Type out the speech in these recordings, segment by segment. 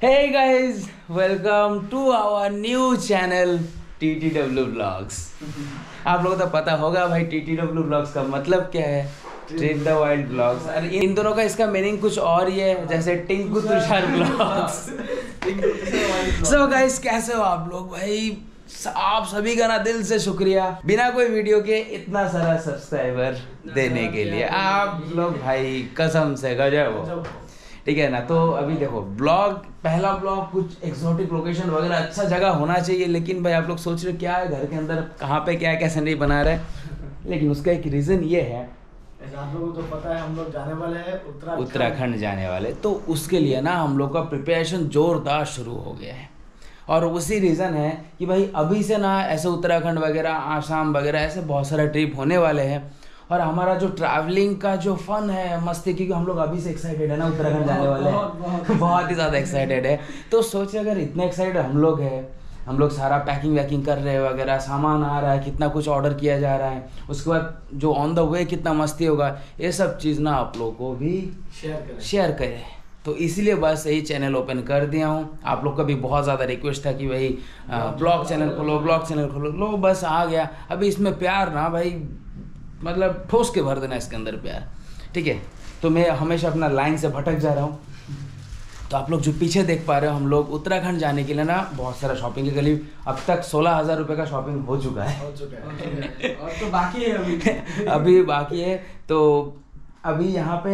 Hey guys, welcome to our new channel TTW Vlogs। आप लोगों को तो पता होगा भाई TTW Vlogs का मतलब क्या है, ट्रिप द वाइल्ड ब्लॉग्स। और इन दोनों का इसका मीनिंग कुछ और ही है, जैसे Tinku Tushar vlogs. So guys, कैसे हो आप लोग भाई? आप सभी का ना दिल से शुक्रिया, बिना कोई वीडियो के इतना सारा सब्सक्राइबर देने के लिए। आप लोग भाई कसम से गजब हो, ठीक है ना। तो अभी देखो ब्लॉग, पहला ब्लॉग कुछ एक्सोटिक लोकेशन वगैरह अच्छा जगह होना चाहिए, लेकिन भाई आप लोग सोच रहे हो क्या है घर के अंदर, कहाँ पे क्या कैसे नहीं बना रहे। लेकिन उसका एक रीज़न ये है, आप लोगों को तो पता है हम लोग जाने वाले हैं उत्तराखंड जाने वाले, तो उसके लिए ना हम लोग का प्रिपरेशन जोरदार शुरू हो गया है। और उसी रीज़न है कि भाई अभी से ना ऐसे उत्तराखंड वगैरह, आसाम वगैरह ऐसे बहुत सारे ट्रिप होने वाले हैं। और हमारा जो ट्रैवलिंग का जो फन है, मस्ती, क्योंकि हम लोग अभी से एक्साइटेड है ना उत्तराखंड जाने वाले हैं, बहुत ही ज़्यादा एक्साइटेड है। तो सोचे अगर इतने एक्साइटेड हम लोग हैं, हम लोग सारा पैकिंग वैकिंग कर रहे हैं वगैरह, सामान आ रहा है, कितना कुछ ऑर्डर किया जा रहा है, उसके बाद जो ऑन द वे कितना मस्ती होगा, ये सब चीज़ ना आप लोगों को भी शेयर करें। तो इसीलिए बस यही चैनल ओपन कर दिया हूँ। आप लोग का भी बहुत ज़्यादा रिक्वेस्ट था कि भाई ब्लॉग चैनल खोलो, ब्लॉग चैनल खोलो। लो बस आ गया। अभी इसमें प्यार ना भाई, मतलब ठोस के भर देना इसके अंदर प्यार, ठीक है। तो मैं हमेशा अपना लाइन से भटक जा रहा हूँ। तो आप लोग जो पीछे देख पा रहे हो, हम लोग उत्तराखंड जाने के लिए ना बहुत सारा शॉपिंग के करीब अब तक 16,000 रुपये का शॉपिंग हो चुका है। और तो बाकी है अभी बाकी है। तो अभी यहाँ पे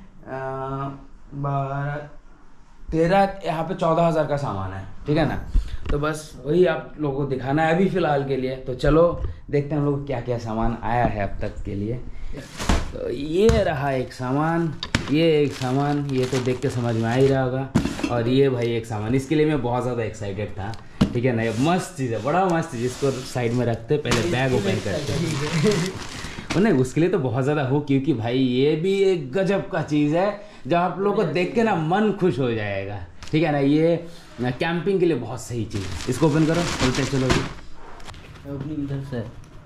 13, यहाँ पे 14,000 का सामान है, ठीक है ना। तो बस वही आप लोगों को दिखाना है अभी फ़िलहाल के लिए। तो चलो देखते हैं हम लोग क्या क्या सामान आया है अब तक के लिए। तो ये रहा एक सामान, ये एक सामान, ये तो देख के समझ में आ ही रहा होगा। और ये भाई एक सामान, इसके लिए मैं बहुत ज़्यादा एक्साइटेड था, ठीक है ना। ये मस्त चीज़ है, बड़ा मस्त चीज़। इसको साइड में रखते, पहले बैग ओपन करते। नहीं, उसके लिए तो बहुत ज़्यादा हो, क्योंकि भाई ये भी एक गजब का चीज़ है जो आप लोगों को देख के ना मन खुश हो जाएगा, ठीक है ना। ये कैंपिंग के लिए बहुत सही चीज़ है। इसको ओपन करो, बोलते चलो जी। इधर से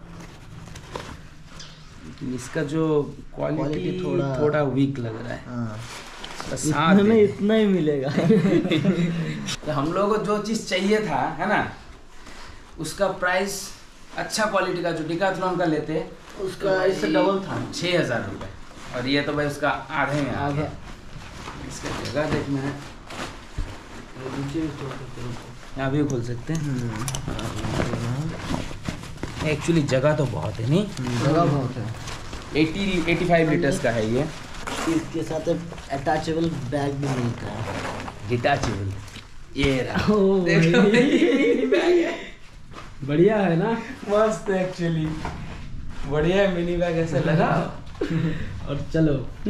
इसका जो क्वालिटी थोड़ा वीक लग रहा है। इतना ही मिलेगा। तो हम लोगों को जो चीज़ चाहिए था, है ना, उसका प्राइस अच्छा क्वालिटी का जो डिकाथलॉन का लेते उसका इससे डबल था, 6,000 रुपये। और ये तो भाई उसका आधे में आ गया। इसका जगह देखना है, यहाँ भी खोल सकते हैं। एक्चुअली जगह तो बहुत है, नहीं जगह बहुत है। 85 लीटर्स का है ये। इसके साथ अटैचेबल बैग भी मिलता है, डिटैचेबल। ये रहा, बैग है, बढ़िया है ना, मस्त है एक्चुअली, बढ़िया है। मिनी बैग ऐसे लगा और चलो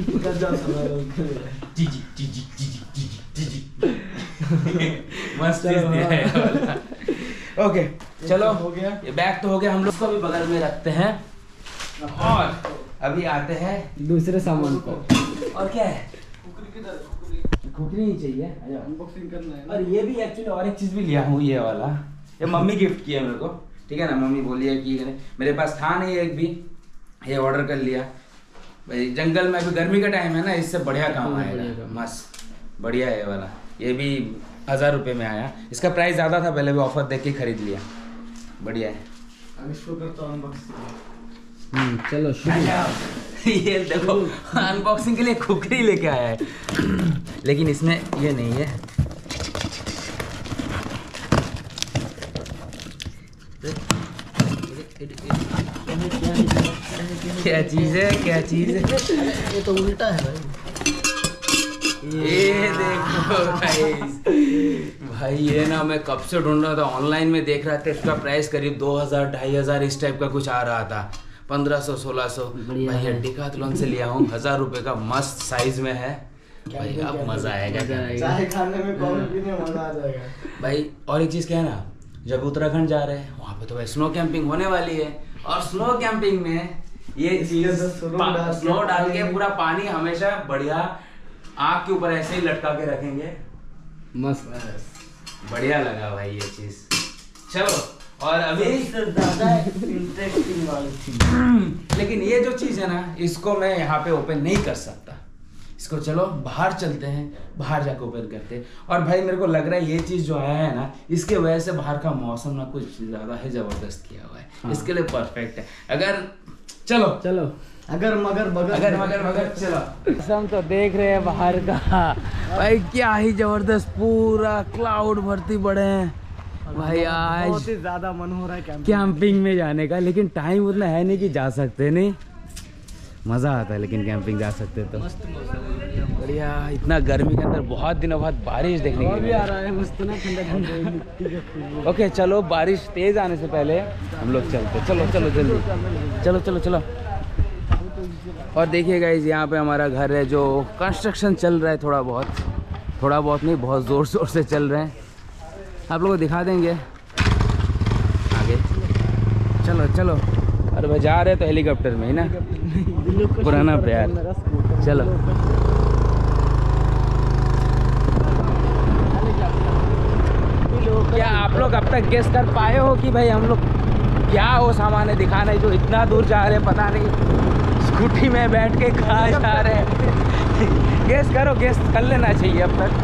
जी जी जी जी जी जी जी जी मस्त चीज दिया है वाला। ओके चलो, हो गया। ये बैग तो हो गया, हम लोग को भी बगल में रखते हैं। और अभी आते हैं दूसरे सामान को। और क्या है, खुकरी ही चाहिए, अनबॉक्सिंग करना है। और ये भी एक्चुअली और एक चीज़ भी लिया हूँ, ये वाला, ये मम्मी गिफ्ट किया मेरे को, ठीक है ना। मम्मी बोली है कि मेरे पास था नहीं एक भी, ये ऑर्डर कर लिया भाई। जंगल में अभी गर्मी का टाइम है ना, इससे बढ़िया काम आएगा, मस्त बढ़िया है ये वाला। ये भी 1,000 रुपये में आया। इसका प्राइस ज़्यादा था, पहले भी ऑफर देख के खरीद लिया, बढ़िया है। अब इसको करता हूं अनबॉक्सिंग। चलो ये देखो अनबॉक्सिंग के लिए खुकरी लेके आया है, लेकिन इसमें ये नहीं है। क्या चीज़ है, क्या चीज़ है? ये तो उल्टा है भाई। ये देखो भाई, ये ना मैं कब से ढूंढ रहा था, ऑनलाइन में देख रहा था। इसका प्राइस करीब 2,000 2,500 इस टाइप का कुछ आ रहा था, 1,500 1,600। भाई डिकाथलॉन से लिया हूँ, 1,000 रुपये का, मस्त साइज में है भाई। अब मज़ा आएगा, चाय खाने में, कॉफी पीने में मज़ा आ जाएगा भाई। और एक चीज़ क्या है ना, जब उत्तराखंड जा रहे हैं वहाँ पे तो भाई स्नो कैंपिंग होने वाली है। और स्नो कैंपिंग में ये चीज़ स्नो डाल के पूरा पानी हमेशा बढ़िया आग के ऊपर ऐसे ही लटका के रखेंगे, मस्त बढ़िया लगा भाई ये चीज़। चलो, और अभी ज़्यादा इंटरेस्टिंग वाली थी, लेकिन ये जो चीज़ है ना, इसको मैं यहाँ पे ओपन नहीं कर सकता, इसको चलो बाहर चलते हैं, बाहर जाकर ओपन करते हैं। और भाई मेरे को लग रहा है ये चीज़ जो आया है ना, इसके वजह से बाहर का मौसम ना कुछ ज़्यादा ही ज़बरदस्त किया हुआ है। हाँ। इसके लिए परफेक्ट है। अगर चलो अगर मगर चलो। हम तो देख रहे हैं बाहर का भाई, क्या ही जबरदस्त पूरा क्लाउड भरती पड़े हैं भाई। आज बहुत ही ज्यादा मन हो रहा है कैंपिंग में जाने का, लेकिन टाइम उतना है नहीं कि जा सकते। नहीं मज़ा आता है लेकिन कैंपिंग जा सकते तो बढ़िया। इतना गर्मी के अंदर बहुत दिनों बाद बारिश देखने को आ रहा है मस्त ना, ठंडा। ओके चलो, बारिश तेज आने से पहले हम लोग चलते। चलो चलो जल्दी, चलो चलो चलो। और देखिए गाइस, यहाँ पे हमारा घर है जो कंस्ट्रक्शन चल रहा है, थोड़ा बहुत नहीं, बहुत ज़ोर शोर से चल रहे हैं। आप लोगों को दिखा देंगे आगे। चलो चलो। और बजा रहे तो हेलीकॉप्टर में ही ना, पुराना प्यार। चलो क्या आप लोग अब तक गेस कर पाए हो कि भाई हम लोग क्या वो सामान है दिखाना है जो इतना दूर जा रहे हैं? पता नहीं स्कूटी में बैठ के कहाँ जा रहे हैं। गेस करो, गेस कर लेना चाहिए अब तक।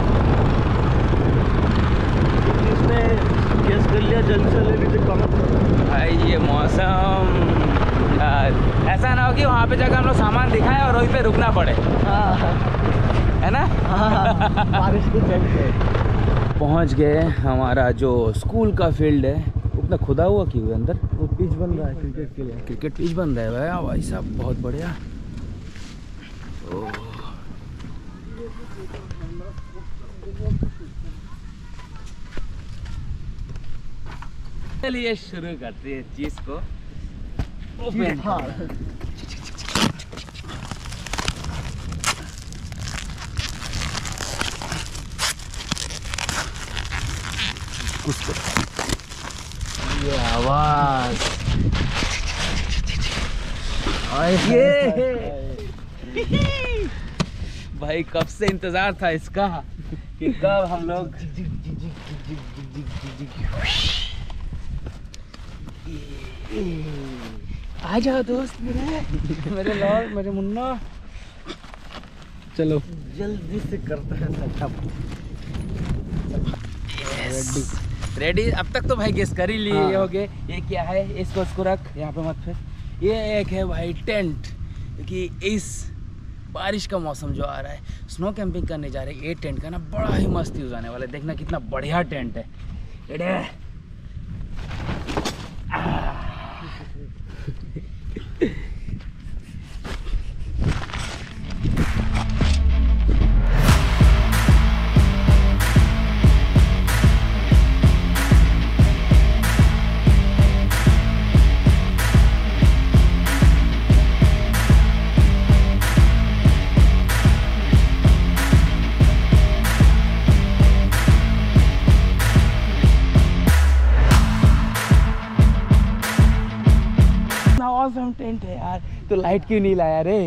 जिसने गेस कर लिया जल्दी से ले लीजिए कमेंट। भाई ये मौसम यार, ऐसा ना हो कि वहाँ पे जाकर हम लोग सामान दिखाएं और वहीं पे रुकना पड़े। है ना? बारिश के चलते पहुँच गए। हमारा जो स्कूल का फील्ड है, उतना खुदा हुआ क्यों है अंदर? वो पिच बन रहा है क्रिकेट के लिए। क्रिकेट पिच बन रहा है भाई साहब, बहुत बढ़िया। चलिए शुरू करते हैं चीज को ओपन। ये आवाज, भाई कब से इंतजार था इसका कि कब हम लोग। आ जाओ दोस्त मेरे लॉर्ड, मेरे मुन्ना। चलो जल्दी से करते हैं सेटअप। रेडी। अब तक तो भाई गेस कर ही लिए होगे ये क्या है। इसको रख यहाँ पे मत फिर। ये एक है भाई टेंट, क्योंकि इस बारिश का मौसम जो आ रहा है, स्नो कैंपिंग करने जा रहे हैं। ये टेंट का ना बड़ा ही मस्त यूज आने वाला है। देखना कितना बढ़िया टेंट है। ऑसम टेंट है यार। तो लाइट क्यों नहीं लाया रे?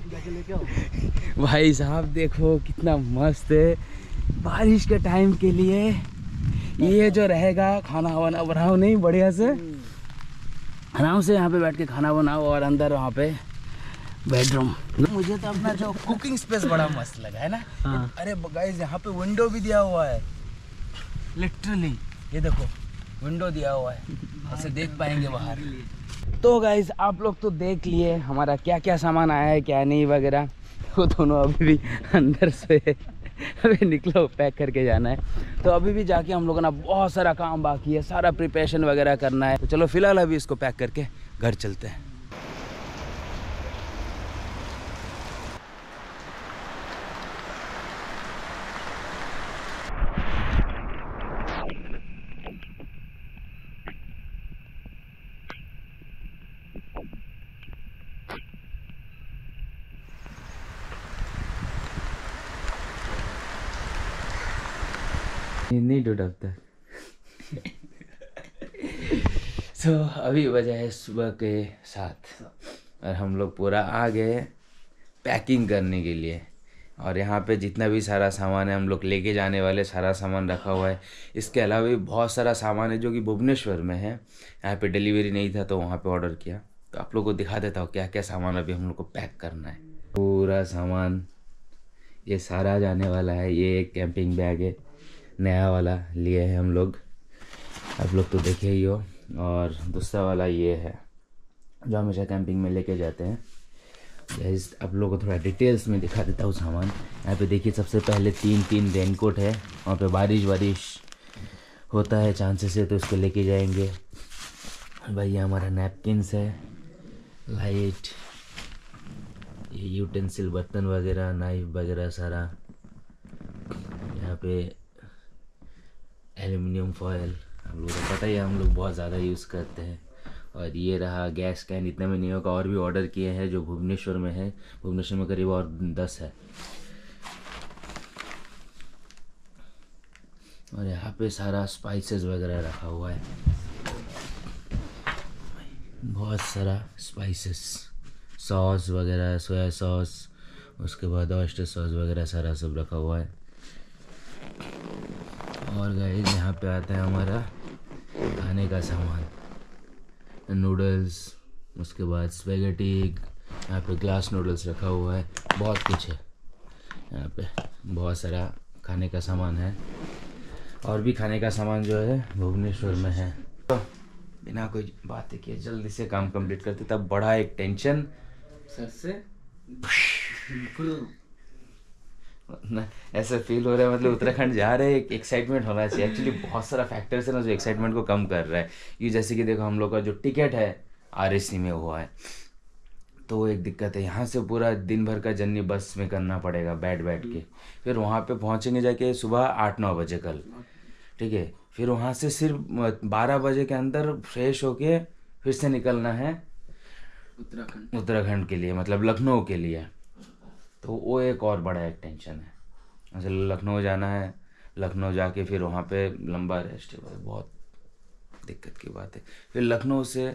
भाई साहब देखो कितना मस्त है बारिश के टाइम के लिए। ये जो रहेगा, खाना वाना बनाओ नहीं बढ़िया से, आराम से यहाँ पे बैठ के खाना बनाओ। और अंदर वहाँ पे बेडरूम। मुझे तो अपना जो कुकिंग स्पेस बड़ा मस्त लगा है ना। हाँ। अरे गाइस, यहाँ पे विंडो भी दिया हुआ है, लिटरली। ये देखो विंडो दिया हुआ है, ऐसे देख पाएंगे बाहर। तो गाइज आप लोग तो देख लिए हमारा क्या क्या सामान आया है, क्या नहीं वगैरह। वो दोनों अभी भी अंदर से अभी निकलो, पैक करके जाना है। तो अभी भी जाके हम लोगों ना बहुत सारा काम बाकी है, सारा प्रिपरेशन वगैरह करना है। तो चलो फिलहाल अभी इसको पैक करके घर चलते हैं। नहीं डूबता। सो अभी बजा है सुबह के 7 और हम लोग पूरा आ गए पैकिंग करने के लिए। और यहाँ पे जितना भी सारा सामान है हम लोग लेके जाने वाले, सारा सामान रखा हुआ है। इसके अलावा भी बहुत सारा सामान है जो कि भुवनेश्वर में है। यहाँ पे डिलीवरी नहीं था तो वहाँ पे ऑर्डर किया। तो आप लोग को दिखा देता हूँ क्या क्या सामान अभी हम लोग को पैक करना है। पूरा सामान ये सारा जाने वाला है। ये एक कैंपिंग बैग है, नया वाला लिए है हम लोग, आप लोग तो देखे ही हो। और दूसरा वाला ये है जो हमेशा कैंपिंग में लेके जाते हैं। गाइस आप लोगों को थोड़ा डिटेल्स में दिखा देता हूँ सामान। यहाँ पे देखिए सबसे पहले तीन रेनकोट है, वहाँ पे बारिश होता है चांसेस है तो उसको लेके जाएंगे। भाई ये हमारा नैपकिन्स है, लाइट, ये यूटेंसिल बर्तन वगैरह, नाइफ वगैरह सारा। यहाँ पे एल्युमिनियम फॉयल, हम लोगों को पता ही है, हम लोग बहुत ज़्यादा यूज़ करते हैं। और ये रहा गैस कैन, इतने में नहीं होगा, और भी ऑर्डर किए हैं जो भुवनेश्वर में है। भुवनेश्वर में करीब और 10 है। और यहाँ पे सारा स्पाइसेस वगैरह रखा हुआ है, बहुत सारा स्पाइसेस, सॉस वगैरह, सोया सॉस, उसके बाद ऑयस्टर सॉस वगैरह सारा सब रखा हुआ है। और गाइस यहाँ पे आता है हमारा खाने का सामान, नूडल्स, उसके बाद स्पैगेटी, यहाँ पे ग्लास नूडल्स रखा हुआ है, बहुत कुछ है यहाँ पे, बहुत सारा खाने का सामान है। और भी खाने का सामान जो है भुवनेश्वर में है। तो बिना कोई बातें किए जल्दी से काम कंप्लीट करते, तब बड़ा एक टेंशन सर से ऐसा फील हो रहा है, मतलब उत्तराखंड जा रहे हैं, एक एक्साइटमेंट होना चाहिए। एक्चुअली बहुत सारा फैक्टर्स है ना जो एक्साइटमेंट को कम कर रहा है। ये जैसे कि देखो हम लोग का जो टिकट है RSC में हुआ है, तो वो एक दिक्कत है। यहाँ से पूरा दिन भर का जर्नी बस में करना पड़ेगा बैठ के, फिर वहाँ पे पहुँचेंगे जाके सुबह 8-9 बजे कल, ठीक है। फिर वहाँ से सिर्फ 12 बजे के अंदर फ्रेश होके फिर से निकलना है उत्तराखंड के लिए, मतलब लखनऊ के लिए। तो वो एक और बड़ा एक टेंशन है। अच्छा लखनऊ जाना है, लखनऊ जाके फिर वहाँ पे लंबा रेस्ट है, बहुत दिक्कत की बात है। फिर लखनऊ से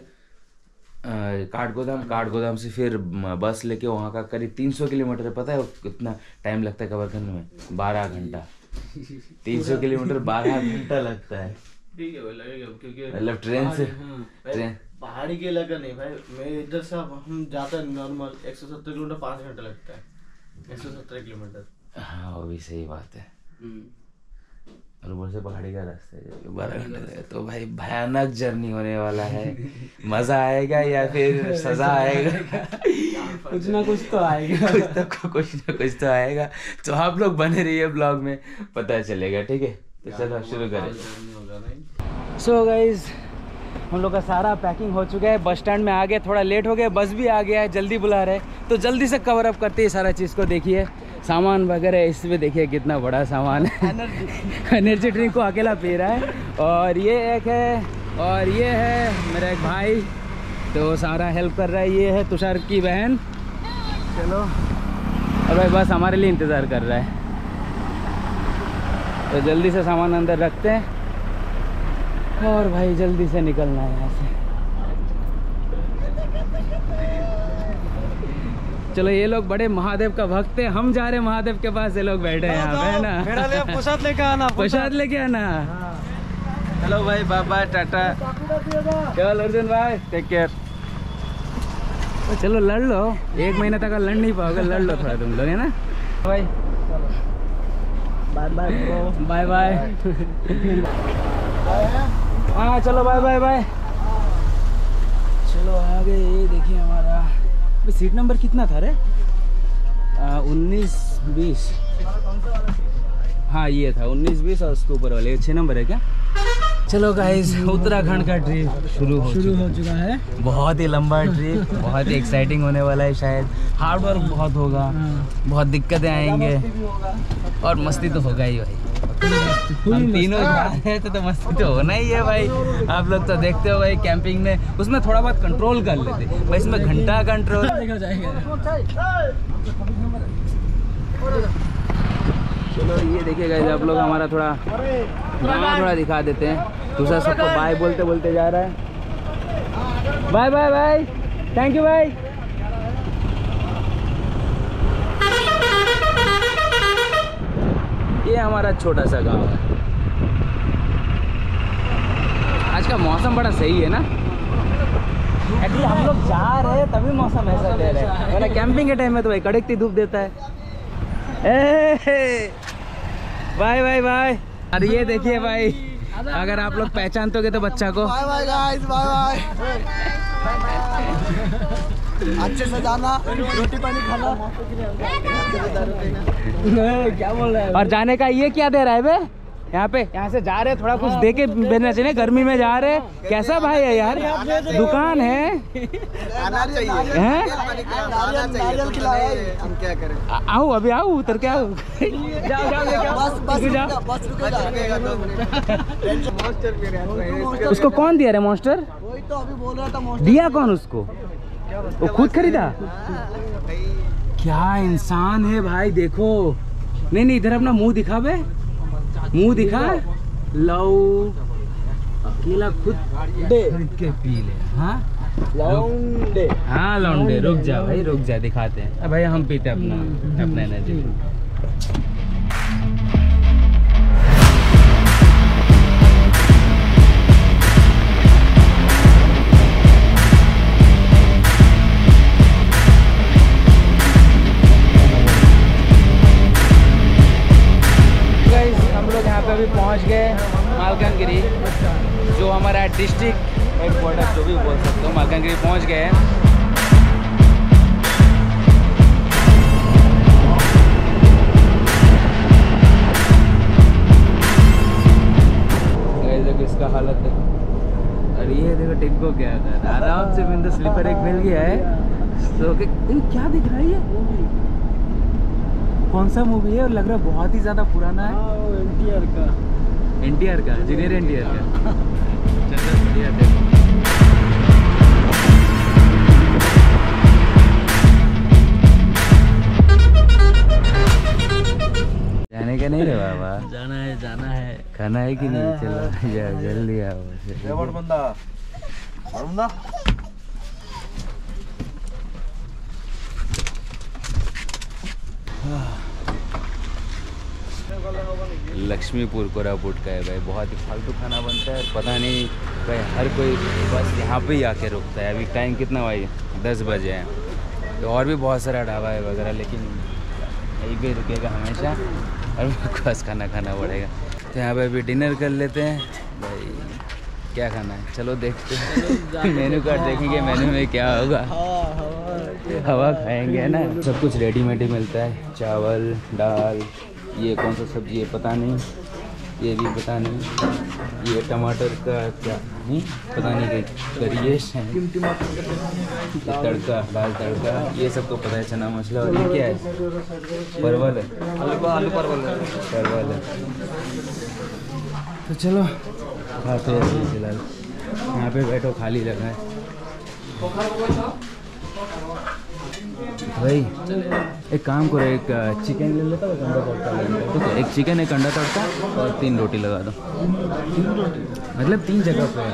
काठगोदाम से फिर बस लेके वहाँ का करीब 300 किलोमीटर है। पता है कितना टाइम लगता है कवर करने में? 12 घंटा। 300 किलोमीटर 12 घंटा लगता है। ठीक है भाई, लगेगा क्योंकि मतलब ट्रेन से ट्रेन पहाड़ी के इलाका नहीं भाई। मैं इधर से हम जाते हैं नॉर्मल 170 किलोमीटर 5 घंटा लगता है, 170 किलोमीटर। हाँ वो भी सही बात है। और ऊपर से पहाड़ी का रास्ता है 12 घंटे है, तो भाई भयानक जर्नी होने वाला है। मजा आएगा या फिर सजा आएगा? कुछ ना कुछ तो आएगा, कुछ ना कुछ तो आएगा। तो आप लोग बने रहिए ब्लॉग में, पता चलेगा, ठीक है। तो चलो शुरू करें। सो गाइज हम लोग का सारा पैकिंग हो चुका है, बस स्टैंड में आ गए, थोड़ा लेट हो गया, बस भी आ गया है, जल्दी बुला रहे, तो जल्दी से कवर अप करते हैं सारा चीज़ को। देखिए सामान वगैरह इसमें देखिए कितना बड़ा सामान है। एनर्जी ड्रिंक को अकेला पी रहा है। और ये एक है, और ये है मेरा एक भाई, तो सारा हेल्प कर रहा है। ये है तुषार की बहन। चलो और भाई बस हमारे लिए इंतज़ार कर रहा है, तो जल्दी से सामान अंदर रखते हैं और भाई जल्दी से निकलना है यहाँ से। चलो ये लोग बड़े महादेव का भक्त है, हम जा रहे हैं महादेव के पास, ये लोग बैठे हैं यहाँ पे, है ना। मेरा लिए प्रसाद लेके आना, प्रसाद लेके आना। हेलो भाई, बाय टाटा। चलो अर्जुन भाई टेक केयर। चलो लड़ लो, 1 महीने तक लड़ नहीं पाओगे, लड़ लो थोड़ा तुम लोग, है ना भाई। Bye bye. हाँ चलो बाय। चलो आ गए। ये देखिए हमारा सीट नंबर कितना था रे? 19-20। हाँ ये था 19-20 और उसके ऊपर वाले 6 नंबर है क्या? चलो गाइस उत्तराखंड का ट्रिप शुरू हो चुका है। बहुत ही लंबा ट्रिप, बहुत ही एक्साइटिंग होने वाला है। शायद हार्ड वर्क बहुत होगा, बहुत दिक्कतें आएंगे और मस्ती तो होगा ही भाई। हम तीनों जा रहे हैं तो मस्ती तो होना ही है भाई। आप लोग तो देखते हो भाई कैंपिंग में, उसमें थोड़ा बहुत कंट्रोल कर लेते भाई, इसमें घंटा कंट्रोल देखा जाएगा। चलो ये देखिए गाइस, आप लोग हमारा थोड़ा दिखा देते हैं। दूसरा सबको बाय बोलते बोलते जा रहा है। बाय, थैंक यू भाई। ये हमारा छोटा सा गांव है। आज का मौसम बड़ा सही है ना। एक्चुअली हम लोग जा रहे हैं तभी मौसम ऐसा दे रहा है, वरना कैंपिंग के टाइम में तो भाई कड़कती धूप देता है। Bye bye bye. अरे ये देखिए भाई, अगर आप लोग पहचानते तो बच्चा को bye bye guys, bye bye. अच्छे से जाना, रोटी पानी खाना। क्या बोल रहा है? और जाने का ये क्या दे रहा है बे? यहाँ पे यहाँ से जा रहे, थोड़ा कुछ दे के भेजना चाहिए। गर्मी में जा रहे, कैसा भाई है यार? दुकान है, आना चाहिए। नारियल खिलाओ, हम क्या करें? आओ अभी, आओ उतर के आओ। जाओ बस रुको जाओ। उसको कौन दिया रे मॉन्स्टर? वही तो अभी बोल रहा था मॉन्स्टर। दिया कौन उसको? वो खुद खरीदा? क्या इंसान है भाई, देखो। नहीं नहीं, इधर अपना मुंह दिखा बे, मुंह दिखा। लो अकेला खुद खरीद के पी ले। हाँ लौंडे। हाँ लौंडे, रुक जा भाई, रुक जा, दिखाते हैं भाई। हम पीते अपना एनर्जी। अभी पहुंच गए मालकानगिरी, जो हमारा डिस्ट्रिक्ट हेडक्वार्टर जो भी बोल सकते हो। मालकानगिरी पहुंच गए हैं। देखो इसका हालत है। और ये देखो टिंको क्या कर, आराम से बिंदु स्लीपर एक मिल गया है। तो क्या दिख रहा है ये? कौन सा मूवी है? और लग रहा है बहुत ही ज्यादा पुराना है। एनटीआर का, जूनियर एनटीआर का। चलो बढ़िया देखो। जाने का नहीं रे बाबा? जाना है। खाना है कि नहीं? चलो जल्दी आओ। बंदा लक्ष्मीपुर कोरापुट का है भाई। बहुत ही फालतू खाना बनता है, पता नहीं भाई। हर कोई बस यहाँ पे ही आके रुकता है। अभी टाइम कितना भाई? 10 बजे है। तो और भी बहुत सारा ढाबा है वगैरह, लेकिन यहीं पे रुकेगा हमेशा और बस खाना खाना पड़ेगा। तो यहाँ पे अभी डिनर कर लेते हैं भाई। क्या खाना है चलो देखते हैं। मेन्यू कार्ड देखेंगे, मेन्यू में क्या होगा। हवा खाएंगे है ना। सब कुछ रेडीमेड ही मिलता है, चावल दाल। ये कौन सा सब्जी है पता नहीं, ये भी पता नहीं। ये टमाटर का क्या नहीं पता नहीं, करिएश है। तड़का, दाल तड़का, ये सब तो पता है। चना मसाला। और ये क्या है? परवल है, आलू परवल है। तो चलो खाते हैं फिलहाल। यहाँ पे बैठो, खाली लगा है भाई। एक काम करो, एक चिकन ले लेता हूँ, अंडा तड़का ले लेता हूँ। एक चिकन, एक अंडा तड़का और 3 रोटी लगा दो। मतलब 3 जगह पे।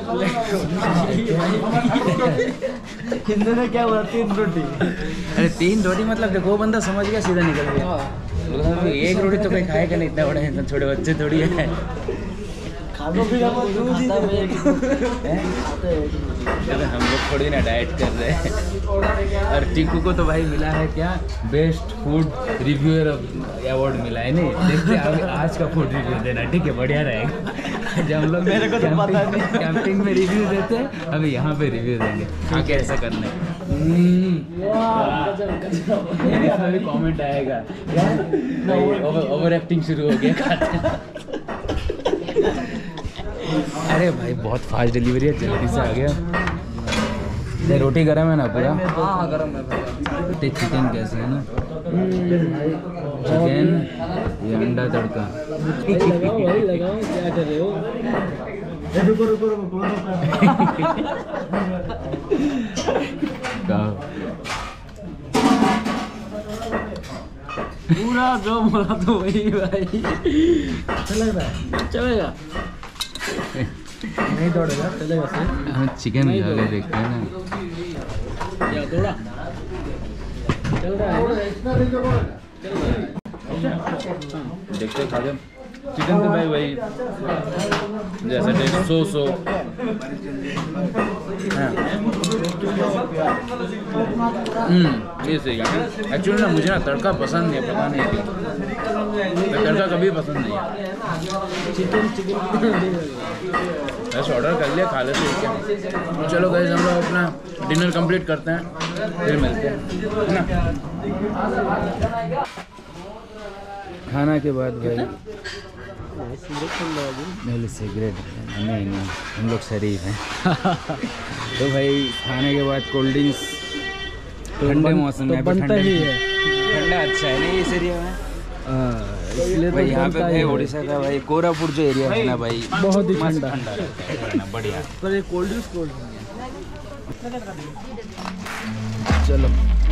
हिंदी में क्या बोला? 3 रोटी। अरे 3 रोटी मतलब देखो, बंदा समझ गया, सीधा निकल गया। एक रोटी तो कोई खाएगा नहीं, इतना बड़ा है, छोटे बच्चे थोड़ी है। खाना भी हम लोग थोड़ी ना डाइट कर रहे हैं। और टिक्कू को तो भाई मिला है क्या, बेस्ट फूड रिव्यूअर अवार्ड मिला है। नहीं देखते अभी आज का फूड रिव्यू देना, ठीक है? बढ़िया रहेगा। जब हम लोग मेरे को तो पता नहीं, कैंपिंग में रिव्यू देते हैं, अभी यहाँ पे रिव्यू देंगे। आगे ऐसा करना है। अभी कमेंट आएगा, ओवर एक्टिंग शुरू हो गया। अरे भाई बहुत फास्ट डिलीवरी है, जल्दी से आ गया। ये रोटी गरम है ना पूरा? हाँ गरम है। चिकन कैसे है ना? चिकन, ये अंडा तड़का। लगाओ क्या कर रहे हो? रुको। पूरा जो बोला तो वही भाई। चलेगा नहीं दौड़ेगा, चलेगा सर। हम चिकन खा के देखते हैं ना। या दौड़ा चल रहा है। देखते खा चिकन तो भाई वही जैसा टेस्ट सो ये सही है। एक्चुअली ना मुझे ना तड़का पसंद नहीं है, पता नहीं क्यों तड़का कभी पसंद नहीं है। ऐसे ऑर्डर कर लिया, खा लेते हैं क्या। चलो गाइस हम लोग अपना डिनर कंप्लीट करते हैं, फिर मिलते हैं, है ना। खाना के बाद भाई नहीं सिगरेट नहीं हम लोग शरीफ हैं। तो भाई खाने के बाद कोल्ड ड्रिंक्स ठंडे मौसम में बनता ही है। ठंडा अच्छा है नहीं इस एरिया में, इसलिए भाई यहाँ पे भाई उड़ीसा का भाई कोरापुट जो एरिया है ना भाई बहुत ही ठंडा रहता है, बढ़िया। पर ये कोल्ड ड्रिंक्स चलो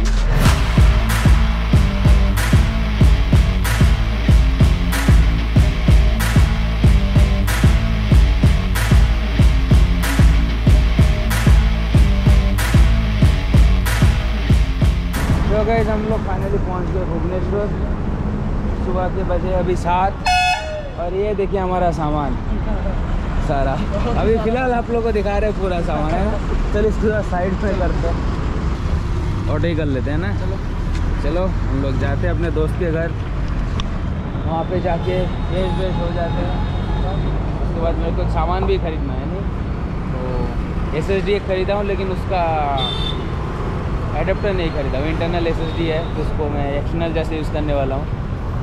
तो गाइस हम लोग फाइनली पहुंच गए भुवनेश्वर। सुबह के बजे अभी 7 और ये देखिए हमारा सामान सारा। अभी फिलहाल आप लोगों को दिखा रहे हैं पूरा सामान है ना। चलो इसको साइड पे करते हैं, ऑटो ही कर लेते हैं ना। चलो हम लोग जाते हैं अपने दोस्त के घर, वहाँ पे जाके फ्रेश व्रेश हो जाते हैं। उसके बाद मेरे को सामान भी खरीदना है नहीं, तो SSD खरीदा हूँ लेकिन उसका एडेप्टर नहीं खरीदा। वो इंटरनल SSD है तो उसको मैं एक्सटर्नल जैसे यूज़ करने वाला हूँ,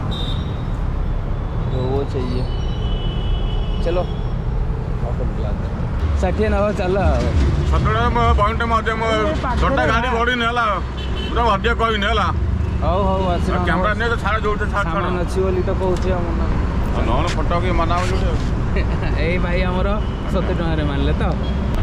तो वो चाहिए। चलो ଷାଠିଏ ନବ ଚାଲ। ପଏଣ୍ଟ ମଧ୍ୟ ଛୋଟ ଗାଡ଼ି ବଢ଼ିନି ହେଲା, ପୁରା ଅଧିକ କହିନି ହେଲା। ହଉ ହଉ ଆସ କ୍ୟାମେରା ନିଏ ତ ଛାଡ଼ ଯୋଉଠି ସାମାନ ଅଛି ବୋଲି ତ କହୁଛି ଆଉ ନହେଲେ ଫଟୋ କି ମନା ହବ ଯୋଉଠି। ଏଇ ଭାଇ ଆମର 70 ଟଙ୍କାରେ ମାନିଲେ ତ।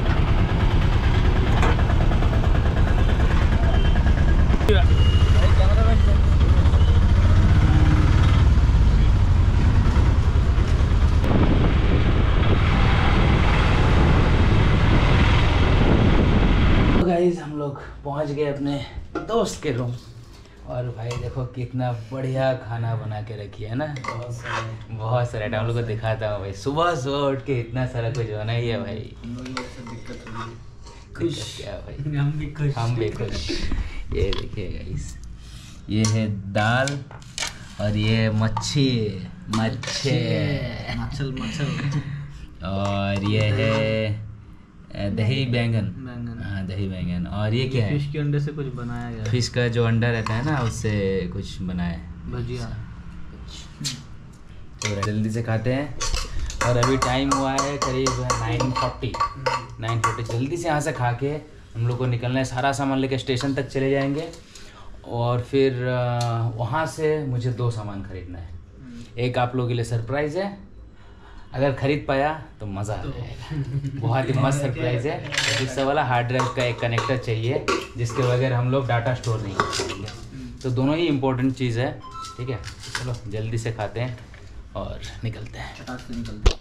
गाइस हम लोग पहुंच गए अपने दोस्त के रूम, और भाई देखो कितना बढ़िया खाना बना के रखी है ना। बहुत सारा हम लोग को दिखाता हूँ भाई। सुबह सुबह उठ के इतना सारा कुछ बना ही है भाई। खुश क्या भाई, हम भी खुश। ये देखिए गाइस, ये है दाल और ये मच्छी और ये है दही बैंगन। हाँ दही बैंगन। और ये क्या है, फिश के अंडे से कुछ बनाया गया। फिश का जो अंडा रहता है ना उससे कुछ बनाया है, भजिया। तो जल्दी से खाते हैं। और अभी टाइम हुआ है करीब 9:40। जल्दी से यहाँ से खा के हम लोग को निकलना है। सारा सामान लेके स्टेशन तक चले जाएंगे और फिर वहाँ से मुझे 2 सामान खरीदना है। एक आप लोगों के लिए सरप्राइज़ है, अगर खरीद पाया तो मज़ा आ जाएगा। बहुत ही मस्त सरप्राइज़ है। दूसरा वाला हार्ड ड्राइव का एक कनेक्टर चाहिए जिसके बगैर हम लोग डाटा स्टोर नहीं कर पाएंगे। तो दोनों ही इम्पोर्टेंट चीज़ है, ठीक है। चलो जल्दी से खाते हैं और निकलते हैं।